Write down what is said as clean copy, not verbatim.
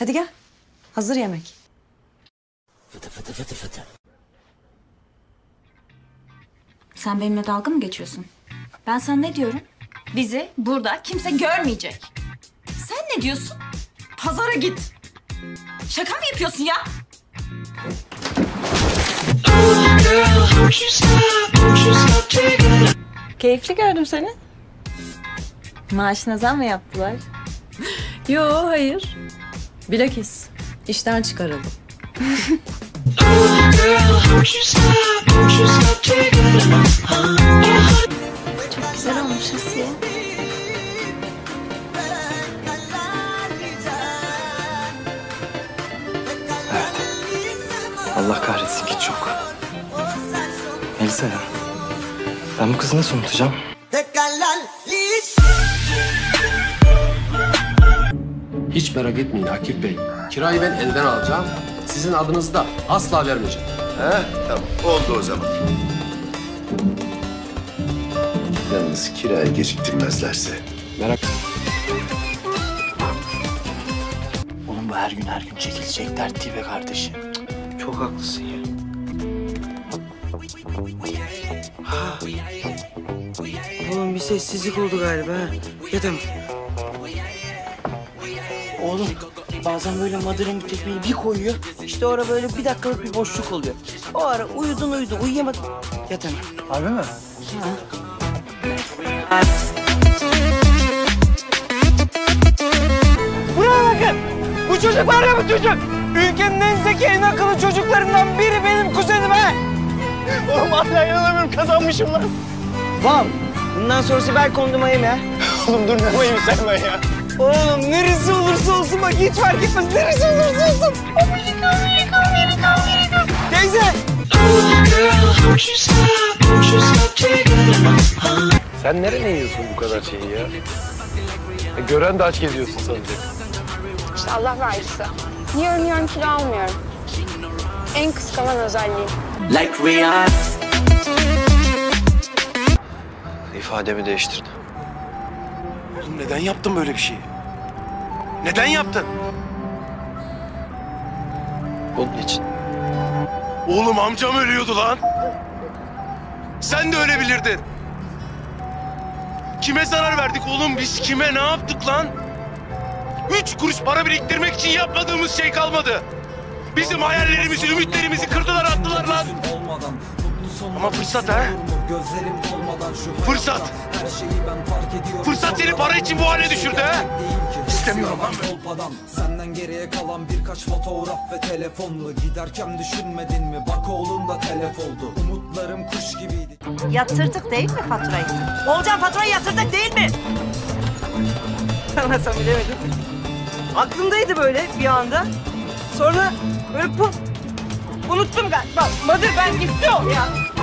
Hadi gel. Hazır yemek. Fıtı fıtı fıtı fıtı. Sen benimle dalga mı geçiyorsun? Ben sana ne diyorum? Bizi burada kimse görmeyecek. Sen ne diyorsun? Pazara git. Şaka mı yapıyorsun ya? Keyifli gördüm seni. Maaşına zam mı yaptılar? Yo, hayır. Bilakis işten çıkarıldım. Çok güzel olmuş Asiye. Allah kahretsin ki çok. Melisa ya. Ben bu kızı nasıl unutacağım? Hiç merak etmeyin Akif Bey. Kirayı ben elden alacağım. Sizin adınızı da asla vermeyeceğim. Tamam oldu o zaman. Yalnız kirayı geciktirmezlerse. Merak Oğlum bu her gün çekilecek dert değil be kardeşim. Cık, çok haklısın ya. Oğlum bir sessizlik oldu galiba. Ya tamam. Oğlum bazen böyle Madır'ın tekmeyi bir koyuyor. İşte orada böyle bir dakikalık bir boşluk oluyor. O ara uyudun uyuyamadın. Ya tamam. Harbi mi? Buraya bakın. Bu çocuk var ya bu çocuk. Ülkenin en zeki en akıllı çocuklarından biri benim kuzenim ha. Oğlum hala inanamıyorum kazanmışım lan. Wow. Bundan sonrası ver kondumayım ya. Oğlum dur ne mayım sevme ya. Oğlum neresi olursa olsun bak hiç fark etmez. Neresi olursa olsun. Amerika. Teyze. Sen nereye yiyorsun bu kadar şeyi ya? Gören de aç geziyorsun sanacak. İşte Allah verdiyse. Yiyorum kilo almıyorum. En kıskanan özelliğim. İfademi değiştirdim. Oğlum neden yaptın böyle bir şeyi? Neden yaptın? Bunun için. Oğlum amcam ölüyordu lan. Sen de ölebilirdin. Kime zarar verdik oğlum biz? Kime ne yaptık lan? 3 kuruş para biriktirmek için yapmadığımız şey kalmadı. Bizim hayallerimizi, ümitlerimizi kırdılar, attılar lan. Ama fırsat ha? Fırsat. Fırsat seni para için bu hale düşürdü ha? İstemiyorum lan ben. Senden geriye kalan birkaç fotoğraf ve telefonla giderken düşünmedin mi? Bak oğlun da telef oldu. Umutlarım kuş gibiydi. Yatırdık değil mi faturayı? Olcan faturayı yatırdık değil mi? Anlasam bilemedim. Aklımdaydı böyle bir anda. Sonra böyle puf. Unuttum galiba. Madır ben gitti o ya.